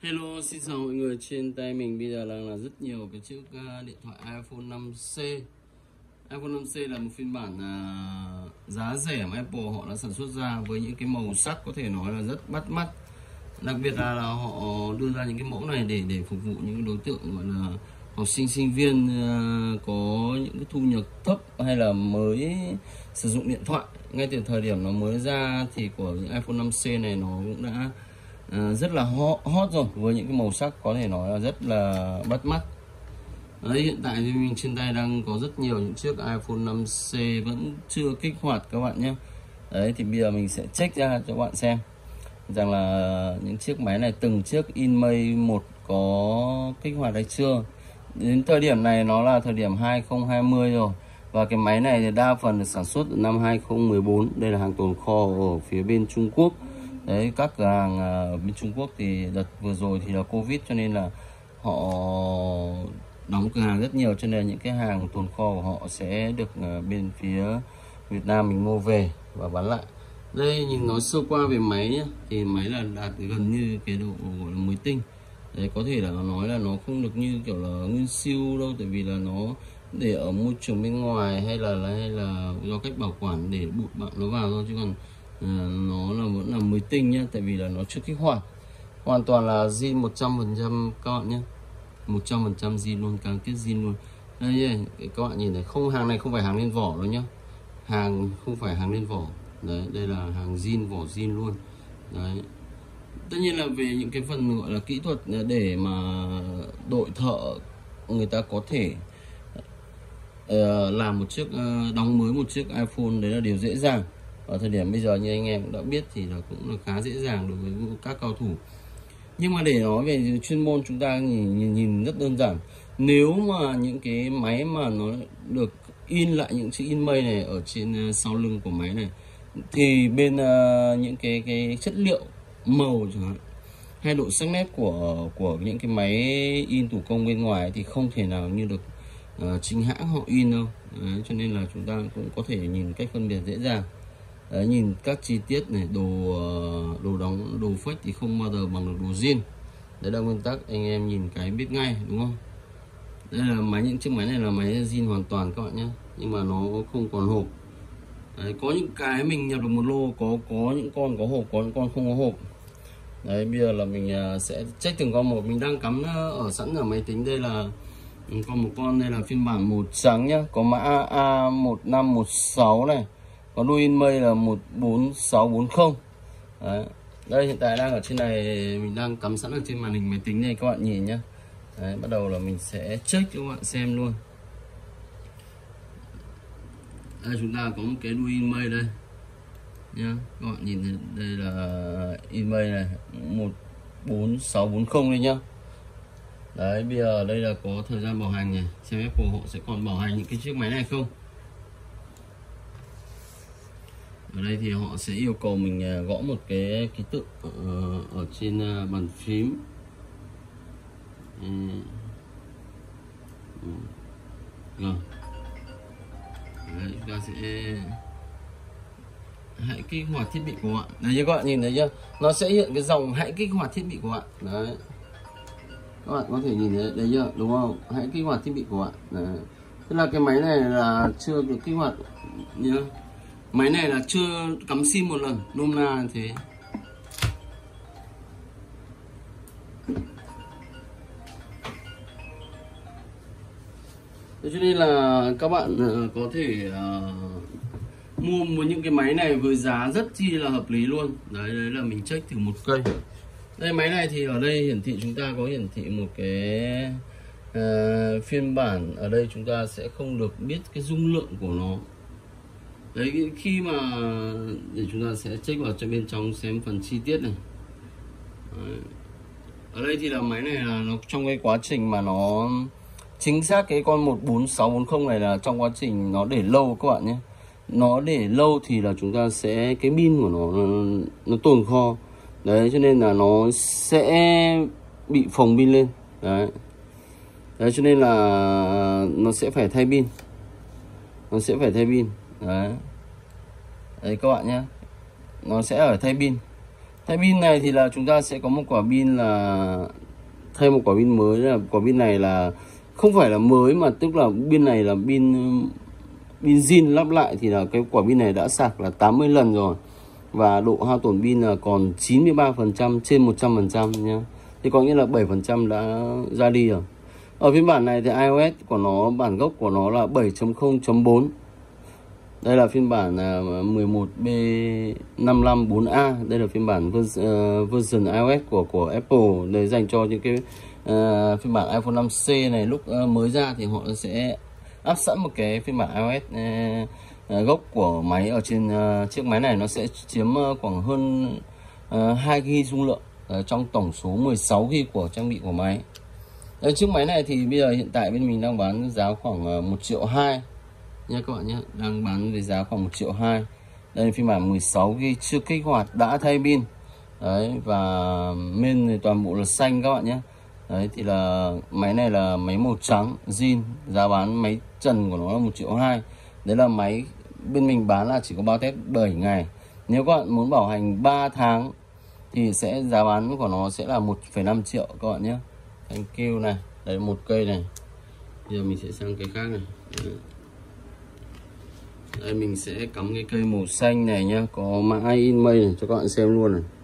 Hello, xin chào mọi người. Trên tay mình bây giờ là rất nhiều cái chiếc điện thoại iPhone 5C. iPhone 5C là một phiên bản giá rẻ mà Apple họ đã sản xuất ra với những cái màu sắc có thể nói là rất bắt mắt. Đặc biệt là họ đưa ra những cái mẫu này để phục vụ những đối tượng gọi là học sinh, sinh viên có những cái thu nhập thấp hay là mới sử dụng điện thoại. Ngay từ thời điểm nó mới ra thì của những iPhone 5C này nó cũng đã rất là hot rồi, với những cái màu sắc có thể nói là rất là bắt mắt. Đấy, hiện tại thì mình trên tay đang có rất nhiều những chiếc iPhone 5C vẫn chưa kích hoạt các bạn nhé. Đấy thì bây giờ mình sẽ check ra cho các bạn xem rằng là những chiếc máy này từng chiếc InMate 1 có kích hoạt hay chưa. Đến thời điểm này nó là thời điểm 2020 rồi, và cái máy này thì đa phần được sản xuất từ năm 2014. Đây là hàng tồn kho ở phía bên Trung Quốc. Đấy, các cửa hàng ở bên Trung Quốc thì đợt vừa rồi thì là Covid cho nên là họ đóng cửa hàng rất nhiều, cho nên những cái hàng tồn kho của họ sẽ được bên phía Việt Nam mình mua về và bán lại. Đây, nhìn nói sơ qua về máy nhé, thì máy là đạt gần như cái độ gọi là mới tinh. Đấy, có thể là nó nói là nó không được như kiểu là nguyên siêu đâu, tại vì là nó để ở môi trường bên ngoài hay là do cách bảo quản để bụi bặm nó vào thôi, chứ còn nó là vẫn là mới tinh nhá, tại vì là nó chưa kích hoạt. Hoàn toàn là zin 100% các bạn nhé, 100% zin luôn, cam kết zin luôn. Đây nhé, các bạn nhìn này, không, hàng này không phải hàng lên vỏ đâu nhá, hàng không phải hàng lên vỏ. Đấy, đây là hàng zin, vỏ zin luôn. Đấy, tất nhiên là về những cái phần gọi là kỹ thuật để mà đội thợ người ta có thể làm một chiếc đóng mới một chiếc iPhone, đấy là điều dễ dàng. Ở thời điểm bây giờ như anh em cũng đã biết thì là cũng là khá dễ dàng đối với các cao thủ. Nhưng mà để nói về chuyên môn, chúng ta nhìn rất đơn giản. Nếu mà những cái máy mà nó được in lại những chữ InMate này ở trên sau lưng của máy này, thì bên những cái chất liệu màu chẳng hạn hay độ sắc nét của những cái máy in thủ công bên ngoài thì không thể nào như được chính hãng họ in đâu. Đấy, cho nên là chúng ta cũng có thể nhìn cách phân biệt dễ dàng. Đấy, nhìn các chi tiết này, đồ đóng, đồ phách thì không bao giờ bằng được đồ zin. Đấy là nguyên tắc, anh em nhìn cái biết ngay, đúng không? Đây là máy, những chiếc máy này là máy zin hoàn toàn các bạn nhé, nhưng mà nó không còn hộp. Đấy, có những cái mình nhập được một lô, có những con có hộp, có những con không có hộp. Đấy, bây giờ là mình sẽ check từng con một. Mình đang cắm ở sẵn ở máy tính. Đây là còn một con, đây là phiên bản màu trắng nhá, có mã A1516 này, có đuôi InMate là 14640. Đấy. Đây, hiện tại đang ở trên này, mình đang cắm sẵn ở trên màn hình máy tính này các bạn nhìn nhá. Đấy, bắt đầu là mình sẽ check cho các bạn xem luôn. Đây, chúng ta có một cái đuôi InMate đây nhá, các bạn nhìn thấy, đây là InMate này 14640 đây nhá. Đấy, bây giờ đây là có thời gian bảo hành này, xem Apple họ sẽ còn bảo hành những cái chiếc máy này không. Ở đây thì họ sẽ yêu cầu mình gõ một cái ký tự ở trên bàn phím. Rồi. Đấy, chúng ta sẽ hãy kích hoạt thiết bị của bạn. Đấy, như các bạn nhìn thấy chưa? Nó sẽ hiện cái dòng hãy kích hoạt thiết bị của bạn. Đấy, các bạn có thể nhìn thấy đấy chưa, đúng không? Hãy kích hoạt thiết bị của bạn. Đấy. Tức là cái máy này là chưa được kích hoạt nhá. Máy này là chưa cắm sim một lần, nôm na như thế. Thế cho nên là các bạn có thể mua một những cái máy này với giá rất chi là hợp lý luôn. Đấy, đấy là mình check thử một cây. Đây, máy này thì ở đây hiển thị, chúng ta có hiển thị một cái phiên bản. Ở đây chúng ta sẽ không được biết cái dung lượng của nó. Đấy, khi mà để chúng ta sẽ check vào bên trong xem phần chi tiết này. Đấy. Ở đây thì là máy này là nó trong cái quá trình mà nó chính xác cái con 14640 này là trong quá trình nó để lâu các bạn nhé. Nó để lâu thì là chúng ta sẽ cái pin của nó tồn kho. Đấy, cho nên là nó sẽ bị phồng pin lên. Đấy. Đấy, cho nên là nó sẽ phải thay pin. Nó sẽ phải thay pin. Đấy. Đấy các bạn nhé, nó sẽ ở thay pin. Thay pin này thì là chúng ta sẽ có một quả pin là thay một quả pin mới, là quả pin này là không phải là mới mà tức là pin này là pin zin lắp lại, thì là cái quả pin này đã sạc là 80 lần rồi và độ hao tổn pin là còn 93% trên 100% nhá. Thì có nghĩa là 7% đã ra đi rồi. Ở phiên bản này thì iOS của nó, bản gốc của nó là 7.0.4. Đây là phiên bản 11B554A. Đây là phiên bản version iOS của Apple, để dành cho những cái phiên bản iPhone 5C này. Lúc mới ra thì họ sẽ áp sẵn một cái phiên bản iOS gốc của máy ở trên chiếc máy này. Nó sẽ chiếm khoảng hơn 2GB dung lượng trong tổng số 16GB của trang bị của máy. Đây, chiếc máy này thì bây giờ hiện tại bên mình đang bán giá khoảng 1,2 triệu nha các bạn nhé, đang bán với giá khoảng 1,2 triệu. Đây là phiên bản 16GB chưa kích hoạt, đã thay pin đấy, và main thì toàn bộ là xanh các bạn nhé. Đấy thì là máy này là máy màu trắng zin, giá bán máy trần của nó là 1,2 triệu. Đấy là máy bên mình bán là chỉ có bao test 7 ngày. Nếu các bạn muốn bảo hành 3 tháng thì sẽ giá bán của nó sẽ là 1,5 triệu các bạn nhé. Thank you này. Đấy, một cây này. Bây giờ mình sẽ sang cái khác này. Đây mình sẽ cắm cái cây màu xanh này nhá, có mã InMate này cho các bạn xem luôn này.